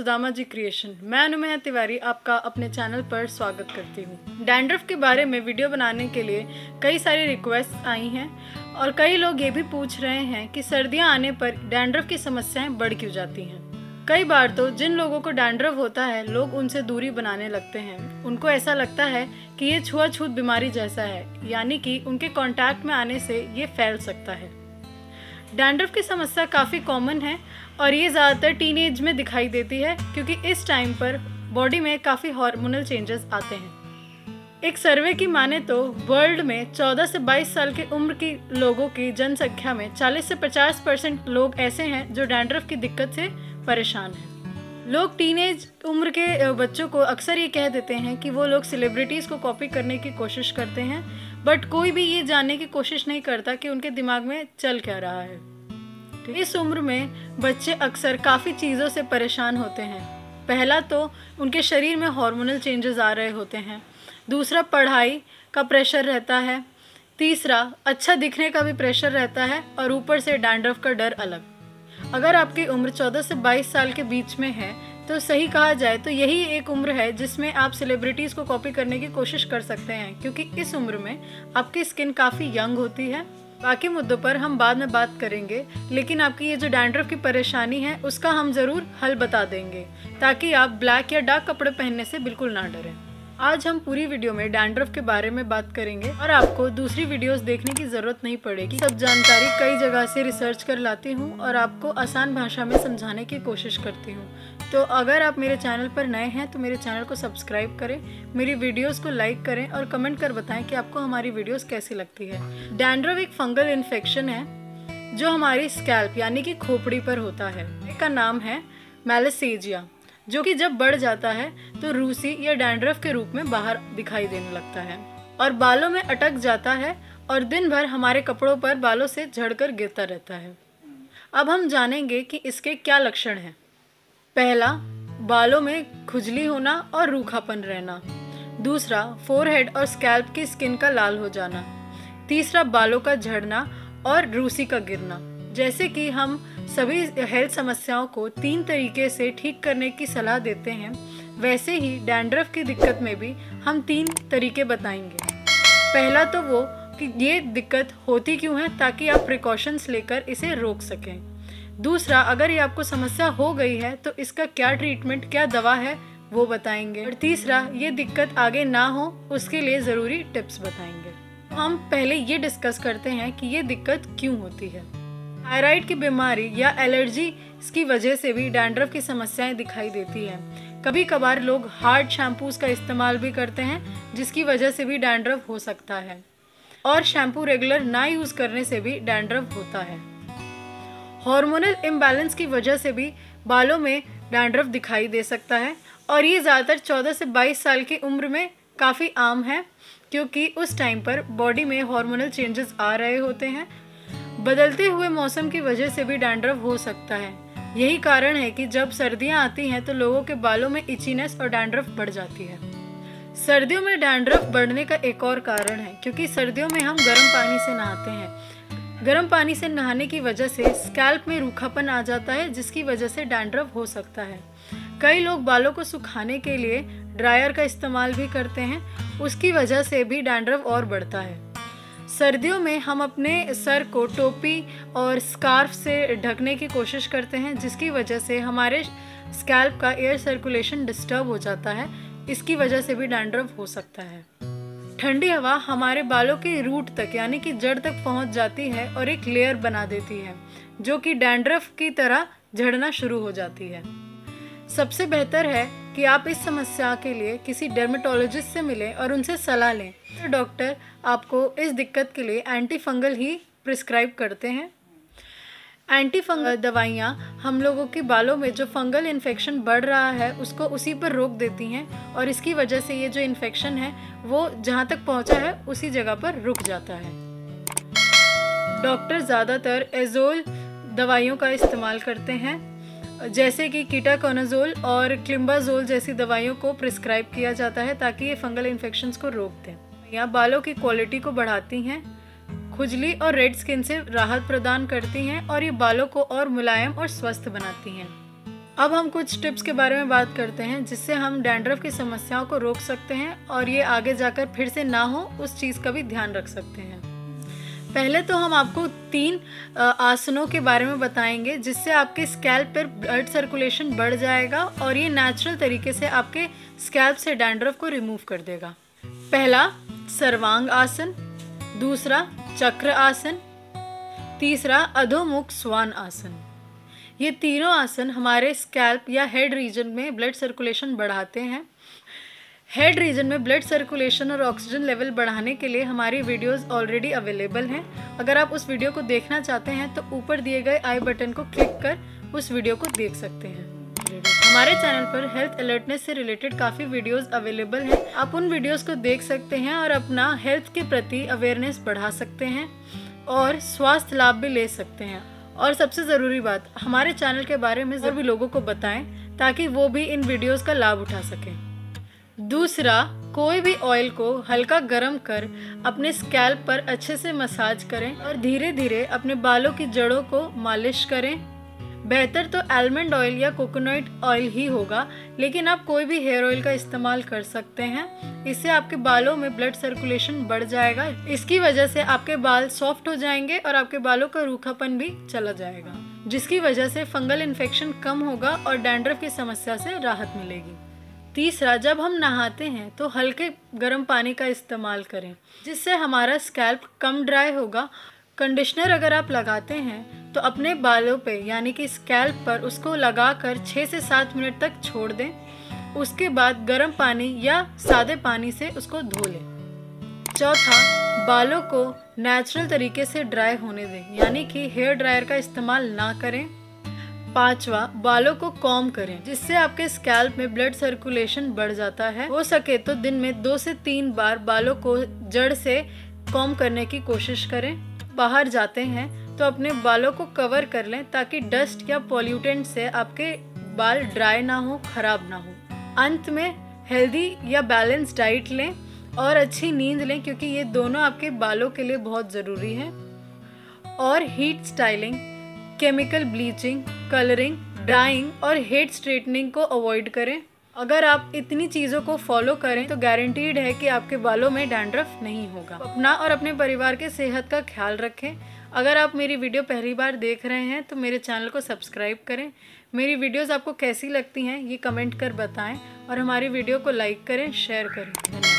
Sudama ji creation. मैं अनुमेय तिवारी आपका अपने चैनल पर स्वागत करती हूँ। डैंड्रफ के बारे में वीडियो बनाने के लिए कई सारी रिक्वेस्ट आई हैं और कई लोग ये भी पूछ रहे हैं कि सर्दियाँ आने पर डैंड्रफ की समस्याएं बढ़ क्यों जाती हैं। कई बार तो जिन लोगों को डैंड्रफ होता है लोग उनसे दूरी बनाने लगते हैं। उनको ऐसा लगता है कि ये छुआछूत बीमारी जैसा है, यानी कि उनके कांटेक्ट में आने से ये फैल सकता है। डैंड्रफ की समस्या काफ़ी कॉमन है और ये ज़्यादातर टीनेज में दिखाई देती है क्योंकि इस टाइम पर बॉडी में काफ़ी हार्मोनल चेंजेस आते हैं। एक सर्वे की माने तो वर्ल्ड में 14 से 22 साल की उम्र की लोगों की जनसंख्या में 40 से 50% लोग ऐसे हैं जो डैंड्रफ की दिक्कत से परेशान हैं। लोग टीनेज उम्र के बच्चों को अक्सर ये कह देते हैं कि वो लोग सेलिब्रिटीज़ को कॉपी करने की कोशिश करते हैं, बट कोई भी ये जानने की कोशिश नहीं करता कि उनके दिमाग में चल क्या रहा है। इस उम्र में बच्चे अक्सर काफ़ी चीज़ों से परेशान होते हैं। पहला तो उनके शरीर में हार्मोनल चेंजेस आ रहे होते हैं, दूसरा पढ़ाई का प्रेशर रहता है, तीसरा अच्छा दिखने का भी प्रेशर रहता है और ऊपर से डैंड्रफ का डर अलग। अगर आपकी उम्र 14 से 22 साल के बीच में है तो सही कहा जाए तो यही एक उम्र है जिसमें आप सेलिब्रिटीज़ को कॉपी करने की कोशिश कर सकते हैं, क्योंकि इस उम्र में आपकी स्किन काफ़ी यंग होती है। बाकी मुद्दों पर हम बाद में बात करेंगे, लेकिन आपकी ये जो डैंड्रफ की परेशानी है उसका हम ज़रूर हल बता देंगे ताकि आप ब्लैक या डार्क कपड़े पहनने से बिल्कुल ना डरें। आज हम पूरी वीडियो में डैंड्रफ के बारे में बात करेंगे और आपको दूसरी वीडियोस देखने की ज़रूरत नहीं पड़ेगी। सब जानकारी कई जगह से रिसर्च कर लाती हूँ और आपको आसान भाषा में समझाने की कोशिश करती हूँ। तो अगर आप मेरे चैनल पर नए हैं तो मेरे चैनल को सब्सक्राइब करें, मेरी वीडियोस को लाइक करें और कमेंट कर बताएं कि आपको हमारी वीडियोस कैसी लगती है। डैंड्रफ एक फंगल इन्फेक्शन है जो हमारी स्कैल्प यानी कि खोपड़ी पर होता है। इसका नाम है मैलासेजिया, जो कि जब बढ़ जाता है तो रूसी या डैंड्रफ के रूप में बाहर दिखाई देने लगता है और बालों में अटक जाता है और दिन भर हमारे कपड़ों पर बालों से झड़कर गिरता रहता है। अब हम जानेंगे कि इसके क्या लक्षण हैं। पहला, बालों में खुजली होना और रूखापन रहना। दूसरा, फोरहेड और स्कैल्प की स्किन का लाल हो जाना। तीसरा, बालों का झड़ना और रूसी का गिरना। जैसे कि हम सभी हेल्थ समस्याओं को 3 तरीके से ठीक करने की सलाह देते हैं, वैसे ही डैंड्रफ की दिक्कत में भी हम 3 तरीके बताएंगे। पहला तो वो कि ये दिक्कत होती क्यों है ताकि आप प्रिकॉशंस लेकर इसे रोक सकें। दूसरा, अगर ये आपको समस्या हो गई है तो इसका क्या ट्रीटमेंट, क्या दवा है वो बताएंगे। और तीसरा, ये दिक्कत आगे ना हो उसके लिए ज़रूरी टिप्स बताएंगे। हम पहले ये डिस्कस करते हैं कि ये दिक्कत क्यों होती है। थायराइड की बीमारी या एलर्जी की वजह से भी डैंड्रफ की समस्याएं दिखाई देती हैं। कभी कभार लोग हार्ड शैम्पूज का इस्तेमाल भी करते हैं जिसकी वजह से भी डैंड्रफ हो सकता है, और शैम्पू रेगुलर ना यूज़ करने से भी डैंड्रफ होता है। हार्मोनल इम्बैलेंस की वजह से भी बालों में डैंड्रफ दिखाई दे सकता है और ये ज़्यादातर 14 से 22 साल की उम्र में काफ़ी आम है, क्योंकि उस टाइम पर बॉडी में हार्मोनल चेंजेस आ रहे होते हैं। बदलते हुए मौसम की वजह से भी डैंड्रफ हो सकता है। यही कारण है कि जब सर्दियां आती हैं तो लोगों के बालों में इचीनेस और डैंड्रफ बढ़ जाती है। सर्दियों में डैंड्रफ बढ़ने का एक और कारण है क्योंकि सर्दियों में हम गर्म पानी से नहाते हैं। गर्म पानी से नहाने की वजह से स्कैल्प में रूखापन आ जाता है, जिसकी वजह से डैंड्रफ हो सकता है। कई लोग बालों को सुखाने के लिए ड्रायर का इस्तेमाल भी करते हैं, उसकी वजह से भी डैंड्रफ और बढ़ता है। सर्दियों में हम अपने सर को टोपी और स्कार्फ से ढकने की कोशिश करते हैं, जिसकी वजह से हमारे स्कैल्प का एयर सर्कुलेशन डिस्टर्ब हो जाता है। इसकी वजह से भी डैंड्रफ हो सकता है। ठंडी हवा हमारे बालों के रूट तक यानी कि जड़ तक पहुंच जाती है और एक लेयर बना देती है जो कि डैंड्रफ की तरह झड़ना शुरू हो जाती है। सबसे बेहतर है कि आप इस समस्या के लिए किसी डर्मेटोलॉजिस्ट से मिलें और उनसे सलाह लें। तो डॉक्टर आपको इस दिक्कत के लिए एंटी फंगल ही प्रिस्क्राइब करते हैं। एंटी फंगल दवाइयाँ हम लोगों के बालों में जो फंगल इन्फेक्शन बढ़ रहा है उसको उसी पर रोक देती हैं और इसकी वजह से ये जो इन्फेक्शन है वो जहाँ तक पहुँचा है उसी जगह पर रुक जाता है। डॉक्टर ज़्यादातर एजोल दवाइयों का इस्तेमाल करते हैं, जैसे कि कीटाकोनाजोल और क्लिम्बाजोल जैसी दवाइयों को प्रिस्क्राइब किया जाता है ताकि ये फंगल इन्फेक्शंस को रोक दें। यह बालों की क्वालिटी को बढ़ाती हैं, खुजली और रेड स्किन से राहत प्रदान करती हैं और ये बालों को और मुलायम और स्वस्थ बनाती हैं। अब हम कुछ टिप्स के बारे में बात करते हैं जिससे हम डैंड्रफ की समस्याओं को रोक सकते हैं और ये आगे जाकर फिर से ना हो उस चीज़ का भी ध्यान रख सकते हैं। पहले तो हम आपको 3 आसनों के बारे में बताएंगे जिससे आपके स्कैल्प पर ब्लड सर्कुलेशन बढ़ जाएगा और ये नेचुरल तरीके से आपके स्कैल्प से डैंड्रफ को रिमूव कर देगा। पहला सर्वांग आसन, दूसरा चक्र आसन, तीसरा अधोमुख स्वान आसन। ये तीनों आसन हमारे स्कैल्प या हेड रीजन में ब्लड सर्कुलेशन बढ़ाते हैं। हेड रीजन में ब्लड सर्कुलेशन और ऑक्सीजन लेवल बढ़ाने के लिए हमारी वीडियोस ऑलरेडी अवेलेबल हैं। अगर आप उस वीडियो को देखना चाहते हैं तो ऊपर दिए गए आई बटन को क्लिक कर उस वीडियो को देख सकते हैं। हमारे चैनल पर हेल्थ अलर्टनेस से रिलेटेड काफ़ी वीडियोस अवेलेबल हैं। आप उन वीडियोस को देख सकते हैं और अपना हेल्थ के प्रति अवेयरनेस बढ़ा सकते हैं और स्वास्थ्य लाभ भी ले सकते हैं। और सबसे ज़रूरी बात, हमारे चैनल के बारे में ज़रूर भी लोगों को बताएं ताकि वो भी इन वीडियोस का लाभ उठा सकें। दूसरा, कोई भी ऑयल को हल्का गर्म कर अपने स्कैल्प पर अच्छे से मसाज करें और धीरे धीरे अपने बालों की जड़ों को मालिश करें। बेहतर तो आलमंड ऑयल या कोकोनट ऑयल ही होगा, लेकिन आप कोई भी हेयर ऑयल का इस्तेमाल कर सकते हैं। इससे आपके बालों में ब्लड सर्कुलेशन बढ़ जाएगा। इसकी वजह से आपके बाल सॉफ्ट हो जाएंगे और आपके बालों का रूखापन भी चला जाएगा, जिसकी वजह से फंगल इन्फेक्शन कम होगा और डैंड्रफ की समस्या से राहत मिलेगी। तीसरा, जब हम नहाते हैं तो हल्के गर्म पानी का इस्तेमाल करें जिससे हमारा स्कैल्प कम ड्राई होगा। कंडीशनर अगर आप लगाते हैं तो अपने बालों पे यानी कि स्कैल्प पर उसको लगाकर 6 से 7 मिनट तक छोड़ दें। उसके बाद गर्म पानी या सादे पानी से उसको धो लें। चौथा, बालों को नेचुरल तरीके से ड्राई होने दें यानी कि हेयर ड्रायर का इस्तेमाल ना करें। पांचवा, बालों को कॉम्ब करें जिससे आपके स्कैल्प में ब्लड सर्कुलेशन बढ़ जाता है। हो सके तो दिन में 2 से 3 बार बालों को जड़ से कॉम्ब करने की कोशिश करें। बाहर जाते हैं तो अपने बालों को कवर कर लें ताकि डस्ट या पॉल्यूटेंट से आपके बाल ड्राई ना हो, खराब ना हो। अंत में हेल्दी या बैलेंस डाइट लें और अच्छी नींद लें क्योंकि ये दोनों आपके बालों के लिए बहुत ज़रूरी है। और heat styling, chemical bleaching, colouring, dyeing और हेयर स्ट्रेटनिंग को अवॉइड करें। अगर आप इतनी चीज़ों को फॉलो करें तो गारंटीड है कि आपके बालों में डैंड्रफ नहीं होगा। अपना और अपने परिवार के सेहत का ख्याल रखें। अगर आप मेरी वीडियो पहली बार देख रहे हैं तो मेरे चैनल को सब्सक्राइब करें। मेरी वीडियोस आपको कैसी लगती हैं ये कमेंट कर बताएं और हमारी वीडियो को लाइक करें, शेयर करें। धन्यवाद।